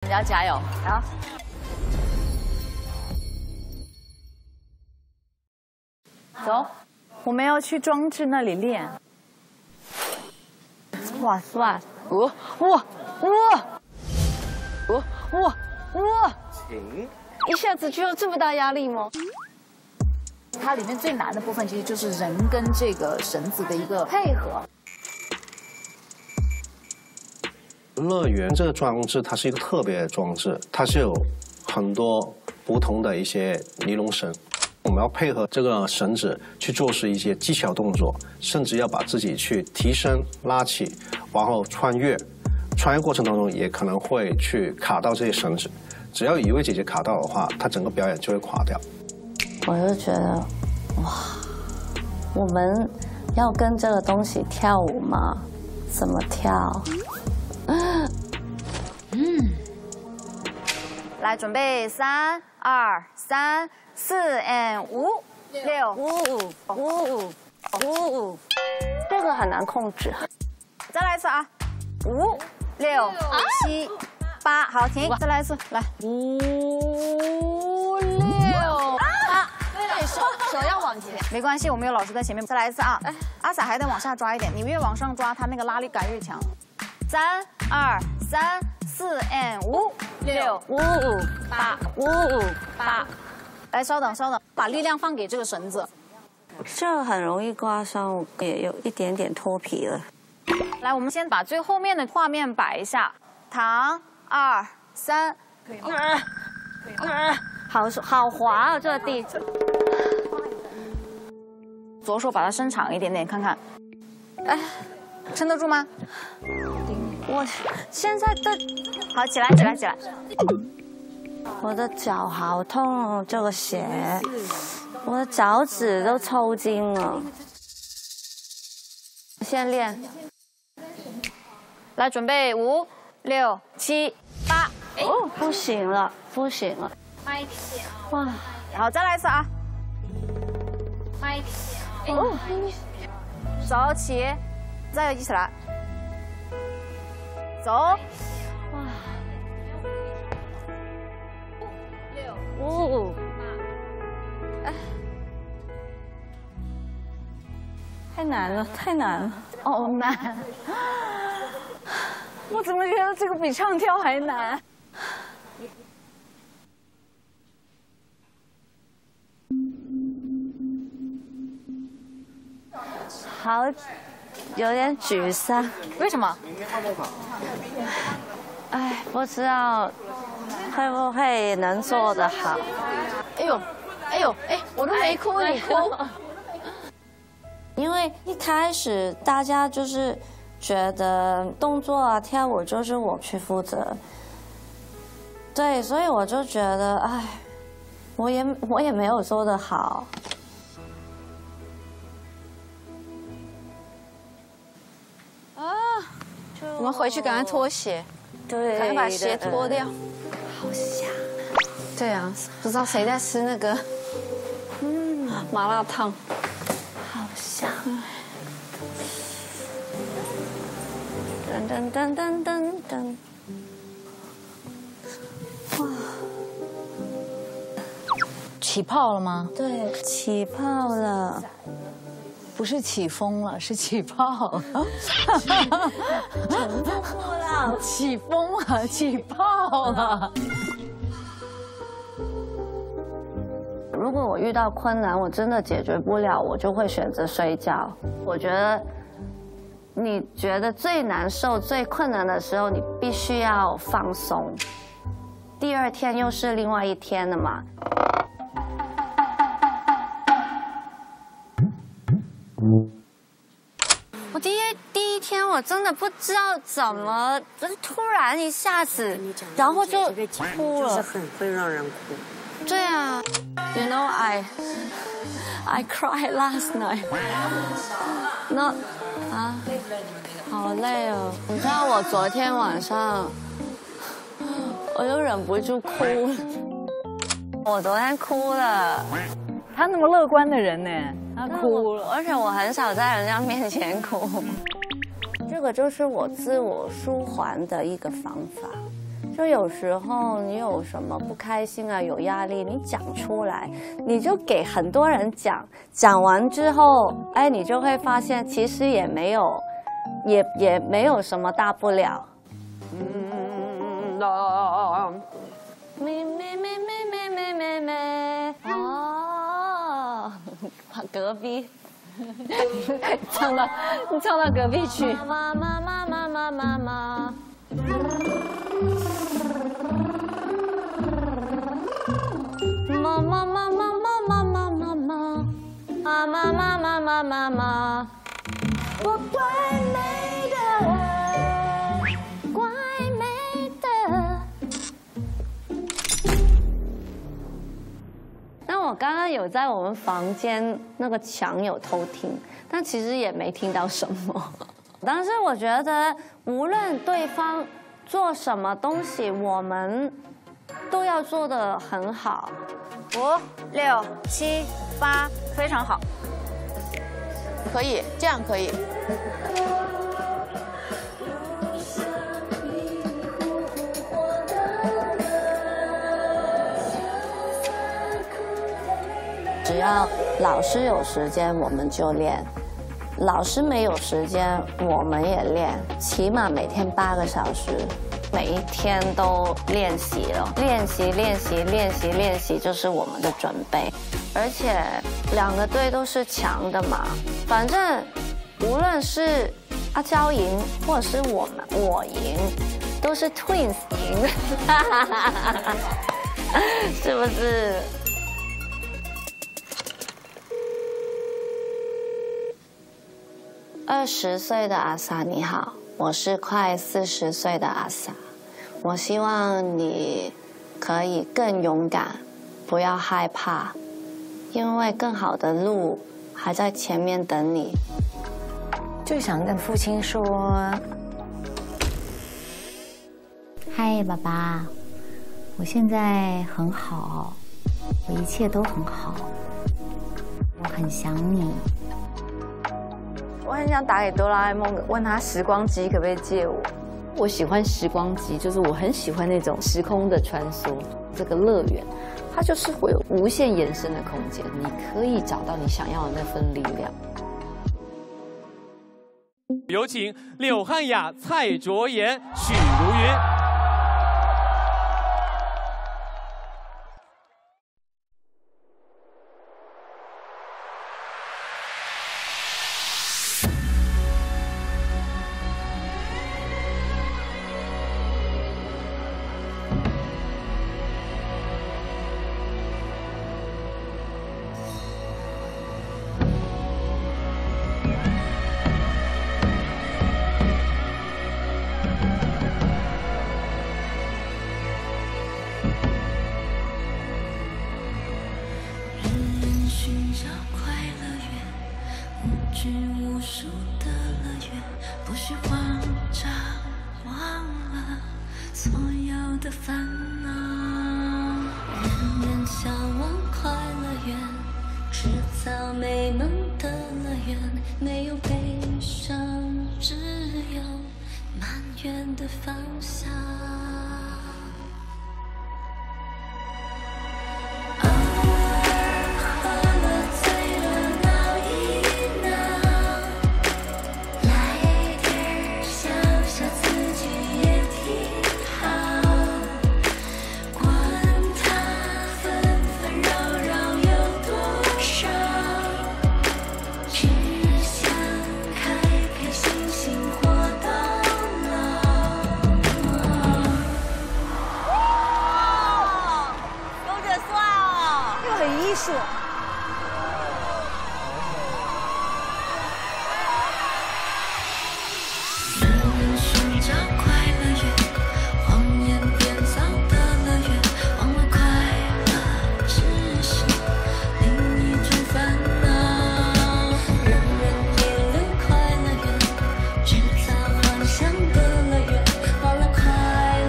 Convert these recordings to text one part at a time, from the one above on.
要加油。 好。 走，我们要去装置那里练。哇哇！哇哇哇哇哇！ 一下子就有这么大压力吗？ 它里面最难的部分其实就是人跟这个绳子的一个配合。 乐园这个装置它是一个特别的装置，它是有很多不同的一些尼龙绳。我们要配合这个绳子去做是一些技巧动作，甚至要把自己去提升、拉起，然后穿越。穿越过程当中也可能会去卡到这些绳子，只要一位姐姐卡到的话，她整个表演就会垮掉。 我就觉得，哇，我们要跟这个东西跳舞吗？怎么跳？ 来，准备3、2、3、4 and 5、6、5。 这个很难控制。 再来一次啊！5、6、7、8，好，停，再来一次，来5、6、8。 对，手要往前。 没关系，我们有老师在前面。再来一次啊！阿洒还得往下抓一点，你越往上抓，它那个拉力感越强。3、2、3、4 and 5、6、8。来，稍等，把力量放给这个绳子。 这很容易刮伤，也有一点点脱皮了。 来，我们先把最后面的画面摆一下，躺2、3， 好滑啊，这个地。 左手把它伸长一点点，看看，哎，撑得住吗？ 我现在的好，起来。 我的脚好痛哦，这个鞋，我的脚趾都抽筋了。先练。 来，准备5、6、7、8。 哦，不行了。哇， 然后再来一次啊！哦，走起，再一起来，走。哇 5、6、太难了。 哦，难。我怎么觉得这个比唱跳还难？ 好，有点沮丧。 为什么？ 哎，不知道会不会能做得好。 哎，我都没哭，你哭。 因为一开始大家就是觉得动作啊、跳舞就是我去负责，对，所以我就觉得，哎，我也没有做得好。 我们回去赶快脱鞋， 对， 赶快把鞋脱掉。 好香。 对啊，不知道谁在吃那个，麻辣烫， 好香。噔。哇！ 起泡了吗？ 对，起泡了。 不是起风了，是起泡。 重复了。 起风了，起泡了。 如果我遇到困难，我真的解决不了，我就会选择睡觉。我觉得，你觉得最难受、最困难的时候，你必须要放松。第二天又是另外一天了嘛。我第一天我真的不知道怎么，突然一下子，然后就哭了。 会让人哭。 对啊 ，You know I cried last night. Not 啊，好累哦。你知道我昨天晚上，我就忍不住哭了。我昨天哭了。 他那么乐观的人呢，他哭了， 而且我很少在人家面前哭。这个就是我自我舒缓的一个方法。 就有时候你有什么不开心啊，有压力，你讲出来，你就给很多人讲，讲完之后，哎，你就会发现其实也没有什么大不了。哦，隔壁，你唱到隔壁去。妈妈妈妈妈妈妈。妈妈妈妈妈妈妈妈妈，啊妈妈妈妈妈妈，我怪美的，怪美的。那我刚刚有在我们房间那个墙有偷听，但其实也没听到什么。但是我觉得，无论对方做什么东西，我们都要做得很好。 5、6、7、8，非常好， 可以，这样可以。 只要老师有时间，我们就练；老师没有时间，我们也练，起码每天8个小时。每一天都练习了，练习就是我们的准备，而且2个队都是强的嘛，反正无论是阿娇赢或者是我赢，都是 Twins 赢，是不是？20岁的阿 sa 你好。我是快40岁的阿 sa， 我希望你可以更勇敢，不要害怕，因为更好的路还在前面等你。 就想跟父亲说：“嗨，爸爸，我现在很好，我一切都很好，我很想你。” 我很想打给哆啦 A 梦，问他时光机可不可以借我。 我喜欢时光机，就是我很喜欢那种时空的穿梭。这个乐园，它就是会有无限延伸的空间，你可以找到你想要的那份力量。 有请柳汉雅、蔡卓妍、许茹芸。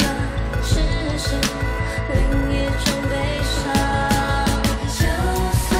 另一种悲伤。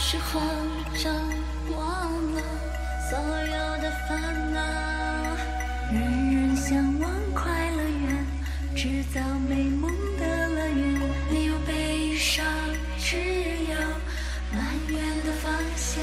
时慌张，忘了所有的烦恼。人人向往快乐园，制造美梦的乐园。没有悲伤，只有满园的芳香。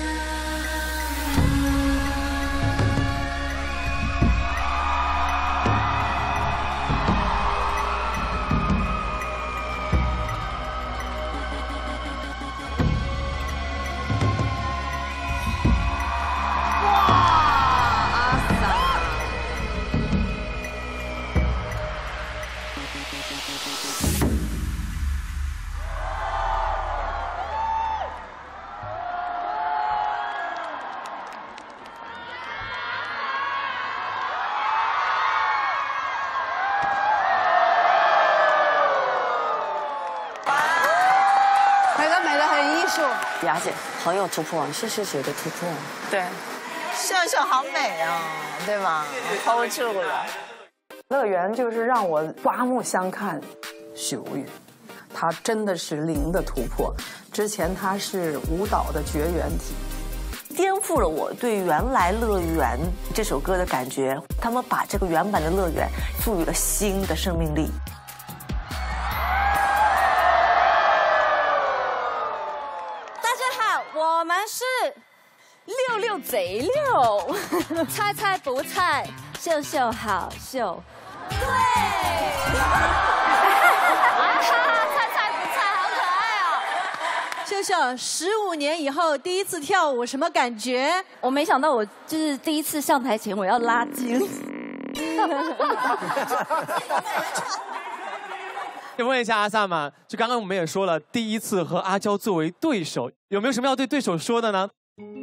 雅姐很有突破，是觉得突破。 对，秀秀好美啊，对吗 ？hold 住了。 乐园就是让我刮目相看，许茹芸，她真的是零的突破。之前她是舞蹈的绝缘体， 颠覆了我对原来《乐园》这首歌的感觉。他们把这个原版的乐园赋予了新的生命力。 我们是六六贼六，猜猜不猜，秀秀好秀。对，猜猜不猜，好可爱哦。 秀秀，15年以后第一次跳舞，什么感觉？ 我没想到我就是第一次上台前我要拉筋。 问一下阿萨玛，就刚刚我们也说了，第一次和阿娇作为对手，有没有什么要对对手说的呢？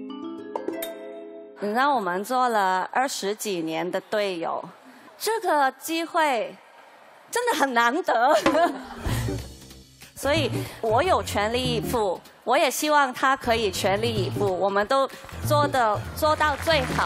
你让我们做了20几年的队友，这个机会真的很难得，所以我有全力以赴，我也希望他可以全力以赴，我们都做到最好。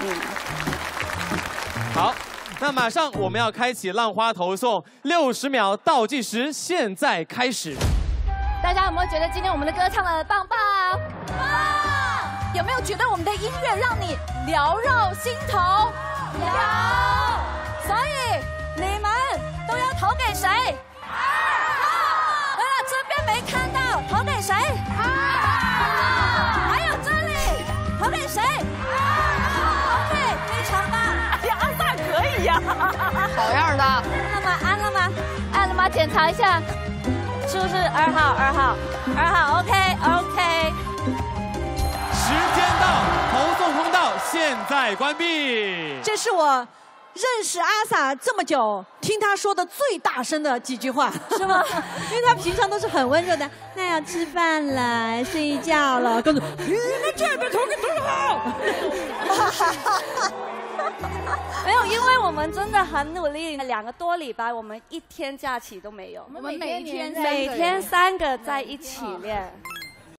好。那马上我们要开启浪花投送，60秒倒计时，现在开始。 大家有没有觉得今天我们的歌唱得棒棒？棒！有没有觉得我们的音乐让你缭绕心头？有。所以你们都要投给谁？2号。这边没看到，投给谁？2号。还有这里，投给谁？2号。OK， 非常棒。可以呀， 好样的！ 按了吗？检查一下，是不是2号？OK。 时间到，投送通道现在关闭。 这是我认识阿 sa 这么久，听他说的最大声的几句话，是吗？因为他平常都是很温柔的，那要吃饭了，睡觉了，跟着你们这边投给多好。 没有，因为我们真的很努力，2个多礼拜，我们1天假期都没有。 我们每天 3个在一起练。